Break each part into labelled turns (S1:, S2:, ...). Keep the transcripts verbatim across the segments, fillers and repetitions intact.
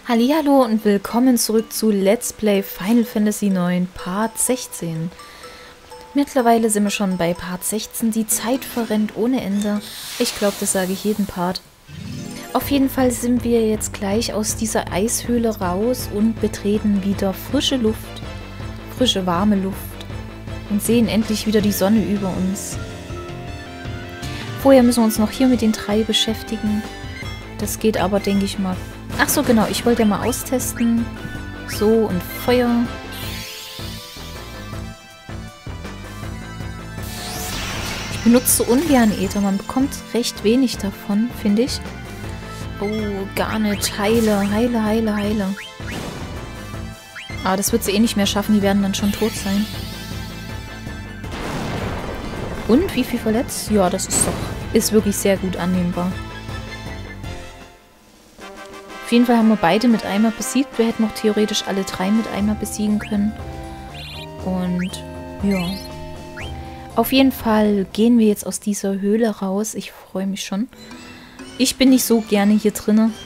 S1: Hallihallo und willkommen zurück zu Let's Play Final Fantasy neun Part sechzehn. Mittlerweile sind wir schon bei Part sechzehn. Die Zeit verrennt ohne Ende. Ich glaube, das sage ich jeden Part. Auf jeden Fall sind wir jetzt gleich aus dieser Eishöhle raus und betreten wieder frische Luft, frische, warme Luft und sehen endlich wieder die Sonne über uns. Vorher müssen wir uns noch hier mit den drei beschäftigen. Das geht aber, denke ich mal. Ach so, genau. Ich wollte ja mal austesten. So, und Feuer. Ich benutze so ungern Äther. Man bekommt recht wenig davon, finde ich. Oh, gar nicht. Heile, heile, heile, heile. Aber das wird sie eh nicht mehr schaffen. Die werden dann schon tot sein. Und, wie viel verletzt? Ja, das ist doch... Ist wirklich sehr gut annehmbar. Auf jeden Fall haben wir beide mit Eimer besiegt. Wir hätten noch theoretisch alle drei mit Eimer besiegen können. Und ja. Auf jeden Fall gehen wir jetzt aus dieser Höhle raus. Ich freue mich schon. Ich bin nicht so gerne hier drinnen.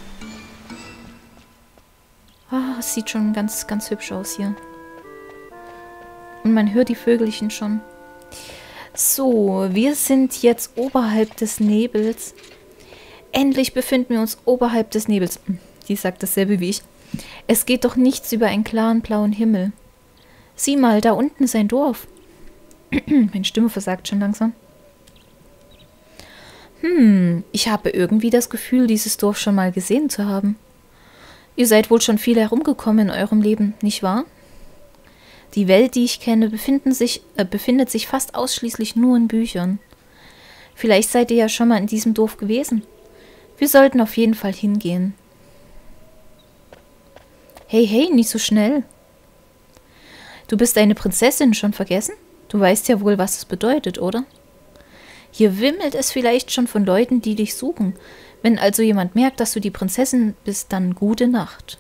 S1: Ah, es sieht schon ganz, ganz hübsch aus hier. Und man hört die Vögelchen schon. So, wir sind jetzt oberhalb des Nebels. Endlich befinden wir uns oberhalb des Nebels. Die sagt dasselbe wie ich. Es geht doch nichts über einen klaren blauen Himmel. Sieh mal, da unten ist ein Dorf. Meine Stimme versagt schon langsam. Hm, ich habe irgendwie das Gefühl, dieses Dorf schon mal gesehen zu haben. Ihr seid wohl schon viel herumgekommen in eurem Leben, nicht wahr? Die Welt, die ich kenne, befinden sich, äh, befindet sich fast ausschließlich nur in Büchern. Vielleicht seid ihr ja schon mal in diesem Dorf gewesen. Wir sollten auf jeden Fall hingehen. Hey, hey, nicht so schnell. Du bist eine Prinzessin, schon vergessen? Du weißt ja wohl, was es bedeutet, oder? Hier wimmelt es vielleicht schon von Leuten, die dich suchen. Wenn also jemand merkt, dass du die Prinzessin bist, dann gute Nacht.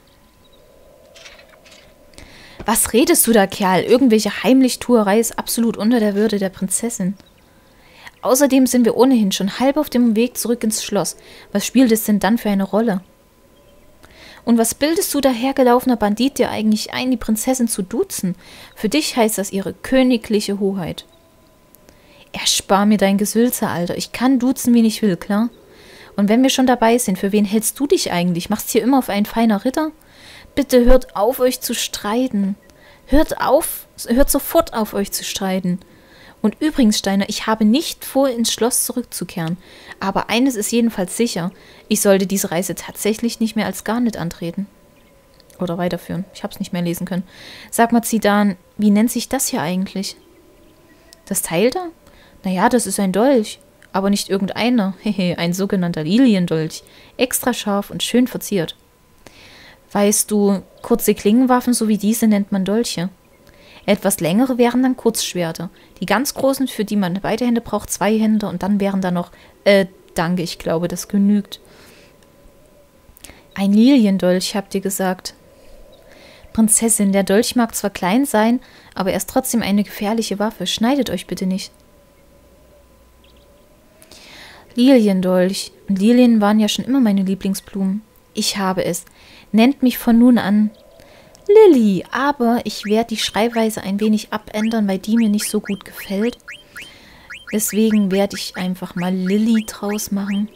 S1: Was redest du da, Kerl? Irgendwelche Heimlichtuerei ist absolut unter der Würde der Prinzessin. Außerdem sind wir ohnehin schon halb auf dem Weg zurück ins Schloss. Was spielt es denn dann für eine Rolle? Und was bildest du dahergelaufener Bandit dir eigentlich ein, die Prinzessin zu duzen? Für dich heißt das ihre königliche Hoheit. Erspar mir dein Gesülze, Alter. Ich kann duzen, wen ich will, klar? Und wenn wir schon dabei sind, für wen hältst du dich eigentlich? Machst hier immer auf einen feiner Ritter? Bitte hört auf, euch zu streiten. Hört auf, hört sofort auf, euch zu streiten. Und übrigens, Steiner, ich habe nicht vor, ins Schloss zurückzukehren. Aber eines ist jedenfalls sicher. Ich sollte diese Reise tatsächlich nicht mehr als Garnet antreten. Oder weiterführen. Ich habe es nicht mehr lesen können. Sag mal, Zidane, wie nennt sich das hier eigentlich? Das Teil da? Naja, das ist ein Dolch. Aber nicht irgendeiner. Hehe, ein sogenannter Liliendolch. Extra scharf und schön verziert. Weißt du, kurze Klingenwaffen so wie diese nennt man Dolche. Etwas längere wären dann Kurzschwerter. Die ganz großen, für die man beide Hände braucht, zwei Hände. Und dann wären da noch... Äh, danke, ich glaube, das genügt. Ein Liliendolch, habt ihr gesagt. Prinzessin, der Dolch mag zwar klein sein, aber er ist trotzdem eine gefährliche Waffe. Schneidet euch bitte nicht. Liliendolch. Und Lilien waren ja schon immer meine Lieblingsblumen. Ich habe es. Nennt mich von nun an... Lilly, aber ich werde die Schreibweise ein wenig abändern, weil die mir nicht so gut gefällt. Deswegen werde ich einfach mal Lilly draus machen.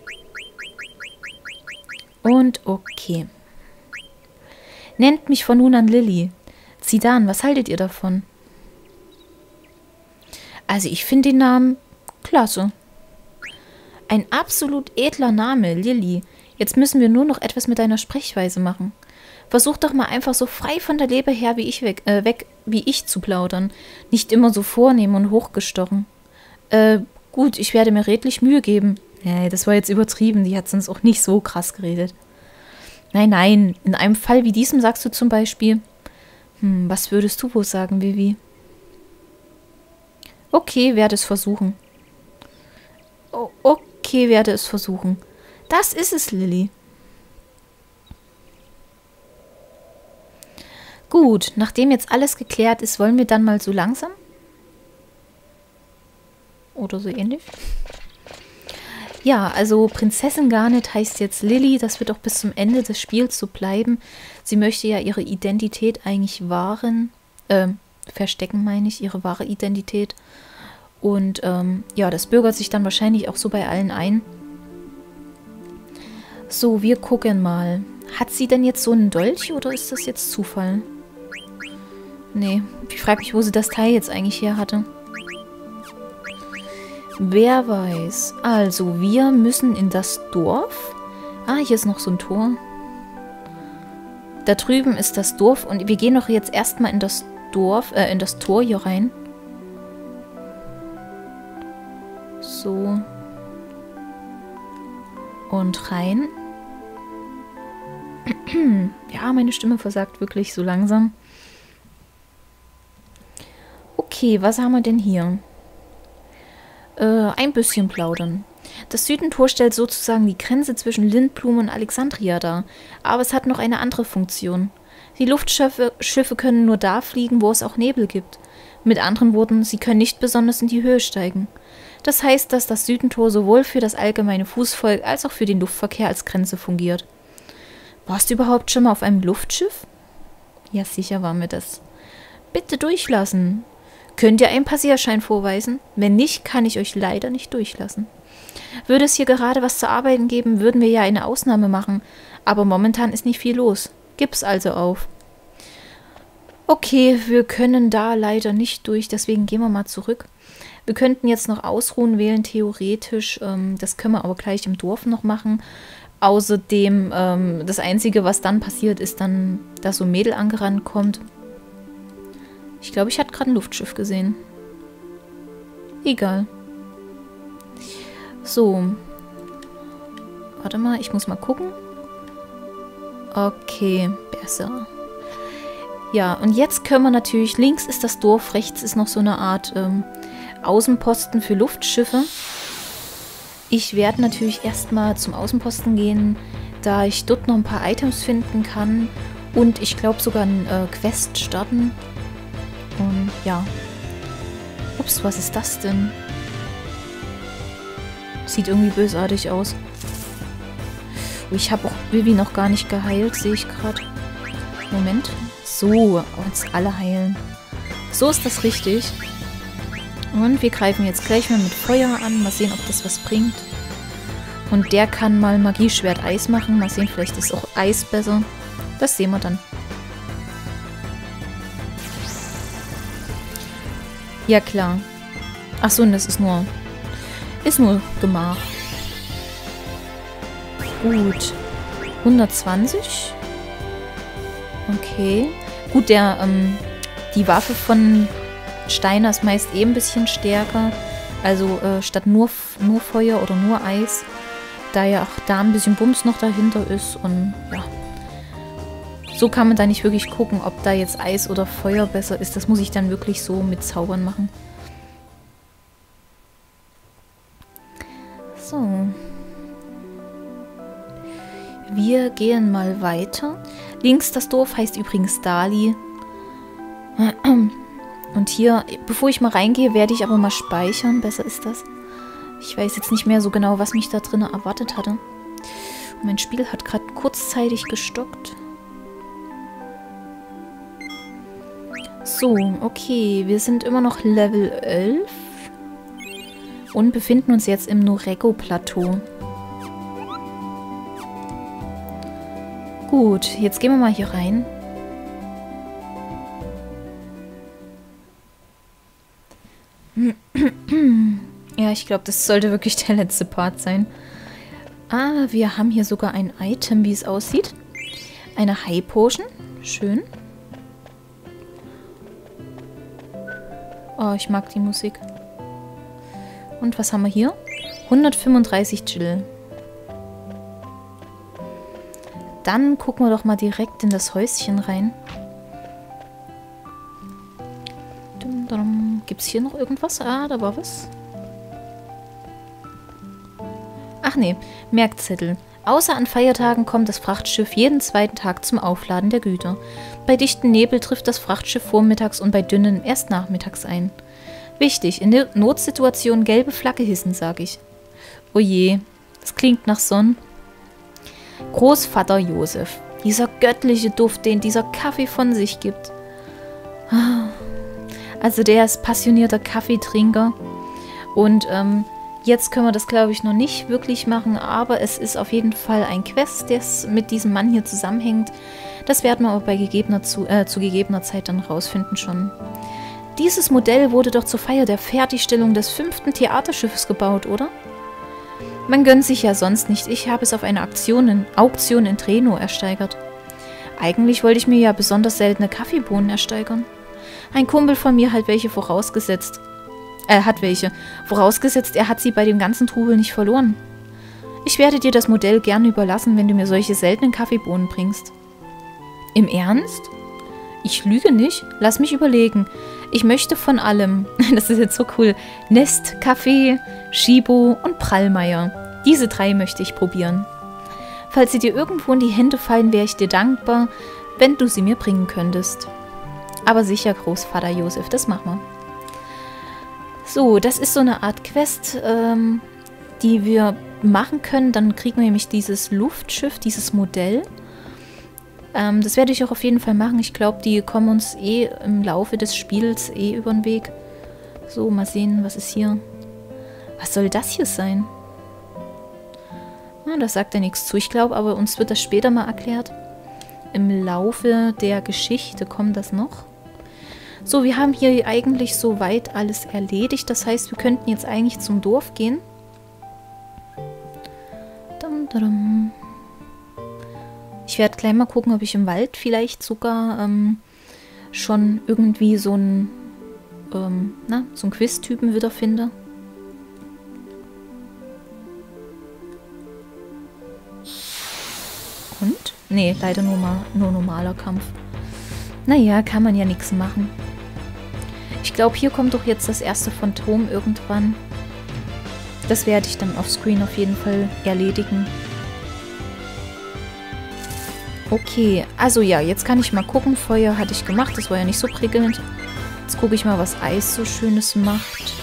S1: Und okay. Nennt mich von nun an Lilly. Zidane, was haltet ihr davon? Also ich finde den Namen klasse. Ein absolut edler Name, Lilly. Jetzt müssen wir nur noch etwas mit deiner Sprechweise machen. Versuch doch mal einfach so frei von der Leber her wie ich weg, äh, weg wie ich zu plaudern. Nicht immer so vornehm und hochgestochen. Äh, gut, ich werde mir redlich Mühe geben. Nee, das war jetzt übertrieben, die hat sonst auch nicht so krass geredet. Nein, nein, in einem Fall wie diesem sagst du zum Beispiel, hm, was würdest du wohl sagen, Vivi? Okay, werde es versuchen. Oh, okay, werde es versuchen. Das ist es, Lilly. Gut, nachdem jetzt alles geklärt ist, wollen wir dann mal so langsam? Oder so ähnlich? Ja, also Prinzessin Garnet heißt jetzt Lily. Das wird auch bis zum Ende des Spiels so bleiben. Sie möchte ja ihre Identität eigentlich wahren, äh, verstecken meine ich, ihre wahre Identität. Und ähm, ja, das bürgert sich dann wahrscheinlich auch so bei allen ein. So, wir gucken mal. Hat sie denn jetzt so einen Dolch oder ist das jetzt Zufall? Nee, ich frage mich, wo sie das Teil jetzt eigentlich her hatte. Wer weiß. Also, wir müssen in das Dorf. Ah, hier ist noch so ein Tor. Da drüben ist das Dorf und wir gehen doch jetzt erstmal in das Dorf, äh, in das Tor hier rein. So. Und rein. Ja, meine Stimme versagt wirklich so langsam. Okay, was haben wir denn hier? Äh, ein bisschen plaudern. Das Südentor stellt sozusagen die Grenze zwischen Lindblum und Alexandria dar. Aber es hat noch eine andere Funktion. Die Luftschiffe Schiffe können nur da fliegen, wo es auch Nebel gibt. Mit anderen Worten, sie können nicht besonders in die Höhe steigen. Das heißt, dass das Südentor sowohl für das allgemeine Fußvolk als auch für den Luftverkehr als Grenze fungiert. Warst du überhaupt schon mal auf einem Luftschiff? Ja, sicher war mir das. Bitte durchlassen. Könnt ihr einen Passierschein vorweisen? Wenn nicht, kann ich euch leider nicht durchlassen. Würde es hier gerade was zu arbeiten geben, würden wir ja eine Ausnahme machen. Aber momentan ist nicht viel los. Gib's also auf. Okay, wir können da leider nicht durch, deswegen gehen wir mal zurück. Wir könnten jetzt noch Ausruhen wählen, theoretisch. Ähm, das können wir aber gleich im Dorf noch machen. Außerdem, ähm, das Einzige, was dann passiert, ist dann, dass so ein Mädel angerannt kommt. Ich glaube, ich hatte gerade ein Luftschiff gesehen. Egal. So. Warte mal, ich muss mal gucken. Okay, besser. Ja, und jetzt können wir natürlich, links ist das Dorf, rechts ist noch so eine Art ähm, Außenposten für Luftschiffe. Ich werde natürlich erstmal zum Außenposten gehen, da ich dort noch ein paar Items finden kann und ich glaube sogar ein äh, Quest starten. Und ja. Ups, was ist das denn? Sieht irgendwie bösartig aus. Oh, ich habe auch Vivi noch gar nicht geheilt, sehe ich gerade. Moment. So, uns alle heilen. So ist das richtig. Und wir greifen jetzt gleich mal mit Feuer an. Mal sehen, ob das was bringt. Und der kann mal Magieschwert Eis machen. Mal sehen, vielleicht ist auch Eis besser. Das sehen wir dann. Ja, klar. Achso, und das ist nur... Ist nur Gemach. Gut. hundertzwanzig. Okay. Gut, der, ähm, die Waffe von Steiner ist meist eh ein bisschen stärker. Also äh, statt nur, nur Feuer oder nur Eis. Da ja auch da ein bisschen Bums noch dahinter ist. Und ja. So kann man da nicht wirklich gucken, ob da jetzt Eis oder Feuer besser ist. Das muss ich dann wirklich so mit Zaubern machen. So. Wir gehen mal weiter. Links das Dorf heißt übrigens Dali. Und hier, bevor ich mal reingehe, werde ich aber mal speichern. Besser ist das. Ich weiß jetzt nicht mehr so genau, was mich da drinnen erwartet hatte. Und mein Spiel hat gerade kurzzeitig gestockt. So, okay. Wir sind immer noch Level elf. Und befinden uns jetzt im Norego-Plateau. Gut, jetzt gehen wir mal hier rein. Ja, ich glaube, das sollte wirklich der letzte Part sein. Ah, wir haben hier sogar ein Item, wie es aussieht. Eine High Potion. Schön. Oh, ich mag die Musik. Und was haben wir hier? hundertfünfunddreißig Jill. Dann gucken wir doch mal direkt in das Häuschen rein. Gibt es hier noch irgendwas? Ah, da war was. Ach nee, Merkzettel. Außer an Feiertagen kommt das Frachtschiff jeden zweiten Tag zum Aufladen der Güter. Bei dichtem Nebel trifft das Frachtschiff vormittags und bei dünnen erst nachmittags ein. Wichtig, in der Notsituation gelbe Flagge hissen, sage ich. Oh je, Das klingt nach Sonn. Großvater Josef. Dieser göttliche Duft, den dieser Kaffee von sich gibt. Also der ist passionierter Kaffeetrinker. Und ähm, jetzt können wir das, glaube ich, noch nicht wirklich machen. Aber es ist auf jeden Fall ein Quest, das mit diesem Mann hier zusammenhängt. Das werden wir aber bei gegebener zu, äh, zu gegebener Zeit dann rausfinden schon. Dieses Modell wurde doch zur Feier der Fertigstellung des fünften Theaterschiffes gebaut, oder? Man gönnt sich ja sonst nicht. Ich habe es auf eine Aktion in, Auktion in Treno ersteigert. Eigentlich wollte ich mir ja besonders seltene Kaffeebohnen ersteigern. Ein Kumpel von mir hat welche vorausgesetzt. Er hat welche. Vorausgesetzt, er hat sie bei dem ganzen Trubel nicht verloren. Ich werde dir das Modell gerne überlassen, wenn du mir solche seltenen Kaffeebohnen bringst. Im Ernst? Ich lüge nicht. Lass mich überlegen. Ich möchte von allem, das ist jetzt so cool, Nest, Kaffee, Schibo und Prallmeier. Diese drei möchte ich probieren. Falls sie dir irgendwo in die Hände fallen, wäre ich dir dankbar, wenn du sie mir bringen könntest. Aber sicher, Großvater Josef, das machen wir. So, das ist so eine Art Quest, ähm, die wir machen können. Dann kriegen wir nämlich dieses Luftschiff, dieses Modell. Ähm, das werde ich auch auf jeden Fall machen. Ich glaube, die kommen uns eh im Laufe des Spiels eh über den Weg. So, mal sehen, was ist hier. Was soll das hier sein? Ah, das sagt ja nichts zu. Ich glaube, aber uns wird das später mal erklärt. Im Laufe der Geschichte kommt das noch. So, wir haben hier eigentlich soweit alles erledigt. Das heißt, wir könnten jetzt eigentlich zum Dorf gehen. Dum, dum. Ich werde gleich mal gucken, ob ich im Wald vielleicht sogar ähm, schon irgendwie so einen ähm, na, so einen Quiz-Typen wiederfinde. Und? Nee, leider nur, mal, nur normaler Kampf. Naja, kann man ja nichts machen. Ich glaube, hier kommt doch jetzt das erste Phantom irgendwann. Das werde ich dann offscreen auf jeden Fall erledigen. Okay, also ja, jetzt kann ich mal gucken. Feuer hatte ich gemacht, das war ja nicht so prickelnd. Jetzt gucke ich mal, was Eis so Schönes macht.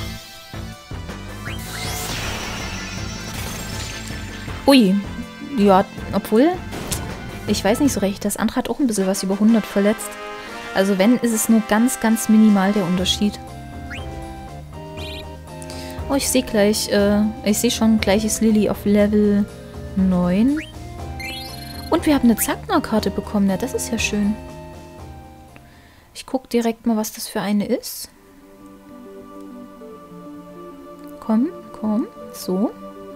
S1: Ui, ja, obwohl, ich weiß nicht so recht, das andere hat auch ein bisschen was über hundert verletzt. Also wenn, ist es nur ganz, ganz minimal der Unterschied. Oh, ich sehe gleich, äh, ich sehe schon, gleich ist Lilly auf Level neun. Und wir haben eine Zackner-Karte bekommen, ja, das ist ja schön. Ich gucke direkt mal, was das für eine ist. Komm, komm, so.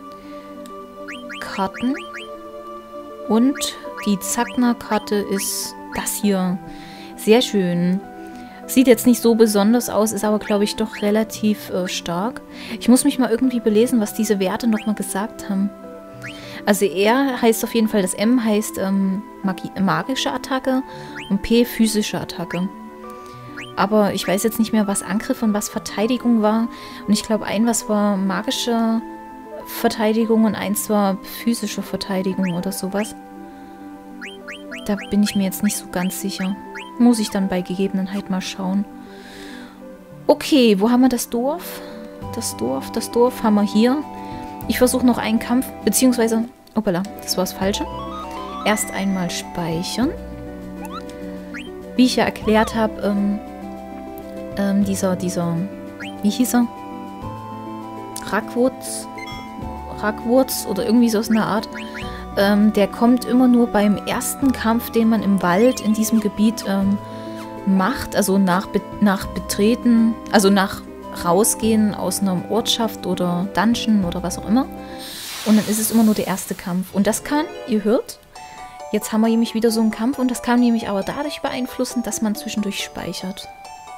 S1: Karten. Und die Zackner-Karte ist das hier. Sehr schön. Sieht jetzt nicht so besonders aus, ist aber, glaube ich, doch relativ äh, stark. Ich muss mich mal irgendwie belesen, was diese Werte nochmal gesagt haben. Also R heißt auf jeden Fall, das M heißt ähm, Magie, magische Attacke und P physische Attacke. Aber ich weiß jetzt nicht mehr, was Angriff und was Verteidigung war. Und ich glaube, ein was war magische Verteidigung und eins war physische Verteidigung oder sowas. Da bin ich mir jetzt nicht so ganz sicher. Muss ich dann bei Gegebenheit mal schauen. Okay, wo haben wir das Dorf? Das Dorf, das Dorf haben wir hier. Ich versuche noch einen Kampf, beziehungsweise, opala, das war das Falsche. Erst einmal speichern. Wie ich ja erklärt habe, ähm, ähm, dieser, dieser, wie hieß er? Rackwurz, Rackwurz oder irgendwie so aus einer Art. Ähm, der kommt immer nur beim ersten Kampf, den man im Wald in diesem Gebiet ähm, macht. Also nach, Be nach Betreten, also nach Rausgehen aus einer Ortschaft oder Dungeon oder was auch immer. Und dann ist es immer nur der erste Kampf. Und das kann, ihr hört, jetzt haben wir nämlich wieder so einen Kampf. Und das kann nämlich aber dadurch beeinflussen, dass man zwischendurch speichert.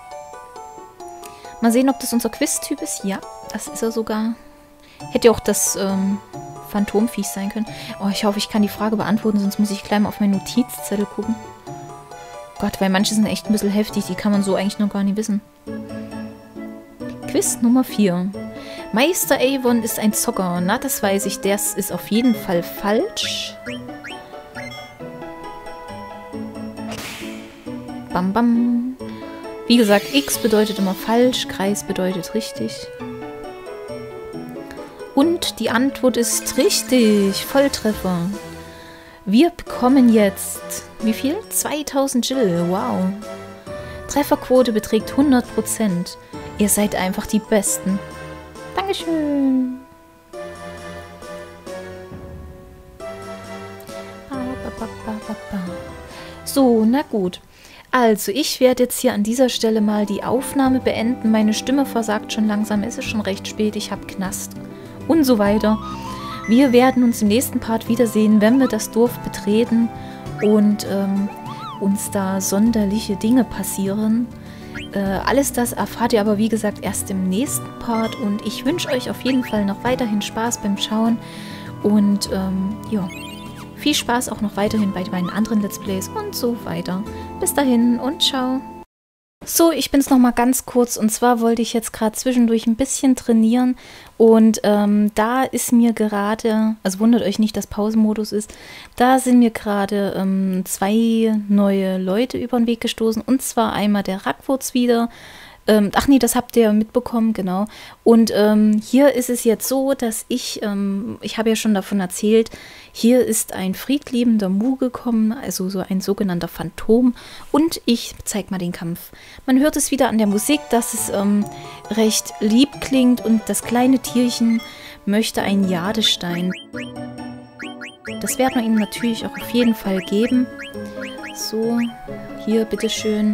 S1: Mal sehen, ob das unser Quiz-Typ ist. Ja, das ist er sogar. Hätte auch das ähm, Phantomviech sein können. Oh, ich hoffe, ich kann die Frage beantworten, sonst muss ich gleich mal auf meinen Notizzettel gucken. Gott, weil manche sind echt ein bisschen heftig. Die kann man so eigentlich noch gar nicht wissen. Quiz Nummer vier. Meister Avon ist ein Zocker. Na, das weiß ich. Das ist auf jeden Fall falsch. Bam, bam. Wie gesagt, X bedeutet immer falsch, Kreis bedeutet richtig. Und Und die Antwort ist richtig. Volltreffer. Wir bekommen jetzt, wie viel? zweitausend Gil. Wow. Trefferquote beträgt hundert Prozent. Ihr seid einfach die Besten. Dankeschön. So, na gut. Also, ich werde jetzt hier an dieser Stelle mal die Aufnahme beenden. Meine Stimme versagt schon langsam. Es ist schon recht spät. Ich habe Knast. Und so weiter. Wir werden uns im nächsten Part wiedersehen, wenn wir das Dorf betreten und ähm, uns da sonderliche Dinge passieren. Äh, alles das erfahrt ihr aber, wie gesagt, erst im nächsten Part. Und ich wünsche euch auf jeden Fall noch weiterhin Spaß beim Schauen. Und ähm, ja, viel Spaß auch noch weiterhin bei meinen anderen Let's Plays und so weiter. Bis dahin und ciao. So, ich bin's noch mal ganz kurz, und zwar wollte ich jetzt gerade zwischendurch ein bisschen trainieren und ähm, da ist mir gerade, also wundert euch nicht, dass Pausenmodus ist, da sind mir gerade ähm, zwei neue Leute über den Weg gestoßen, und zwar einmal der Rackwurz wieder. Ähm, ach nee, das habt ihr mitbekommen, genau. Und ähm, hier ist es jetzt so, dass ich, ähm, ich habe ja schon davon erzählt, hier ist ein friedliebender Mu gekommen, also so ein sogenannter Phantom. Und ich zeige mal den Kampf. Man hört es wieder an der Musik, dass es ähm, recht lieb klingt, und das kleine Tierchen möchte einen Jadestein. Das werden wir ihm natürlich auch auf jeden Fall geben. So, hier, bitteschön.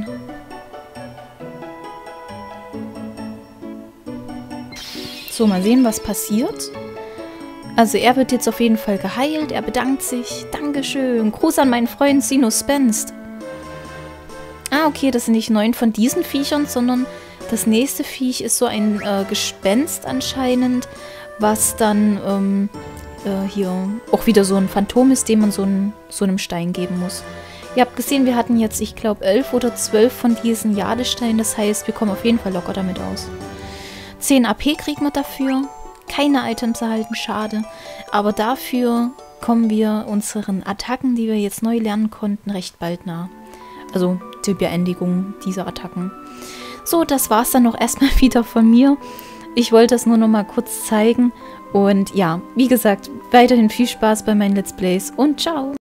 S1: So, mal sehen, was passiert. Also er wird jetzt auf jeden Fall geheilt. Er bedankt sich. Dankeschön. Gruß an meinen Freund Sinus Spenst. Ah, okay, das sind nicht neun von diesen Viechern, sondern das nächste Viech ist so ein äh, Gespenst anscheinend, was dann ähm, äh, hier auch wieder so ein Phantom ist, dem man so, ein, so einem Stein geben muss. Ihr habt gesehen, wir hatten jetzt, ich glaube, elf oder zwölf von diesen Jadesteinen. Das heißt, wir kommen auf jeden Fall locker damit aus. zehn A P kriegen wir dafür. Keine Items erhalten, schade. Aber dafür kommen wir unseren Attacken, die wir jetzt neu lernen konnten, recht bald nah. Also die Beendigung dieser Attacken. So, das war's dann noch erstmal wieder von mir. Ich wollte das nur noch mal kurz zeigen. Und ja, wie gesagt, weiterhin viel Spaß bei meinen Let's Plays und ciao!